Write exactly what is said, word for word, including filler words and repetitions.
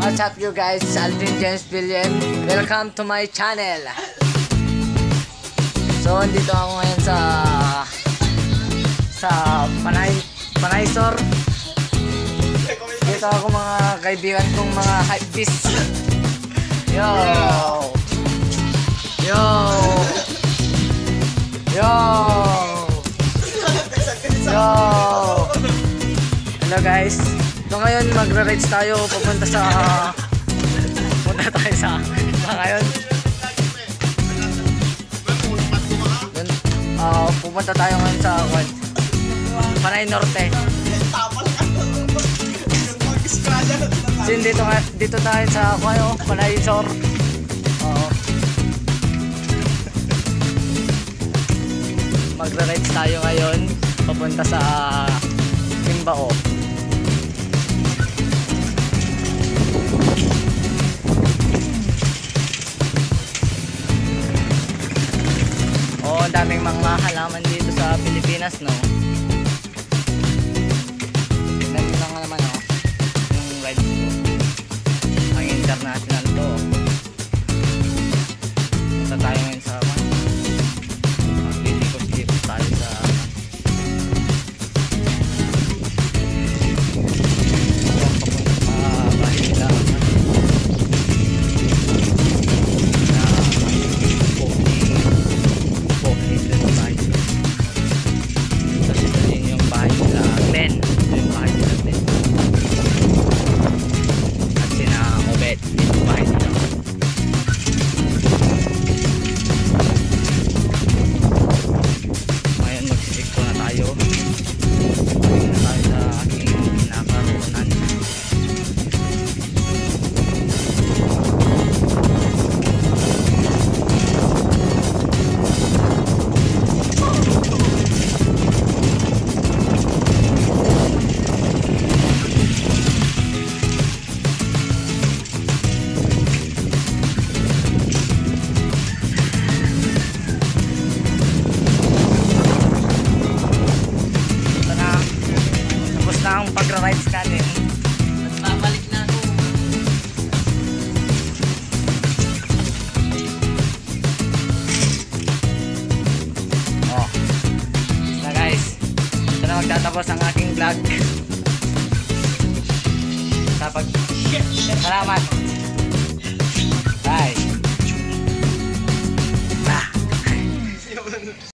What's up you guys? Aldrin James William. Welcome to my channel. So, dito ako ngayon sa sa Panay Panaysor. Dito ako mga kaibigan kong mga hypebeast. Yo! Yo! Yo! Yo! Hello guys. So ngayon magra-rides tayo pupunta sa punta tayo sa sa ngayon. Uh, pupunta tayo ngayon sa Panay Norte. Sin dito dito tayo sa ano, Panaysor. Oo. Magra-rides tayo ngayon papunta sa Timbao. Oh, ang daming mga halaman dito sa Pilipinas, no? Tignan nyo lang naman, no? Yung rides ko. Ang international to. Punta tayo ngayon sa maglilikos-likos tayo sa ang pagra-rides natin. Babalik na ako. Oh. So guys, ito na magtatapos ang aking vlog. Tapos, salamat. Bye.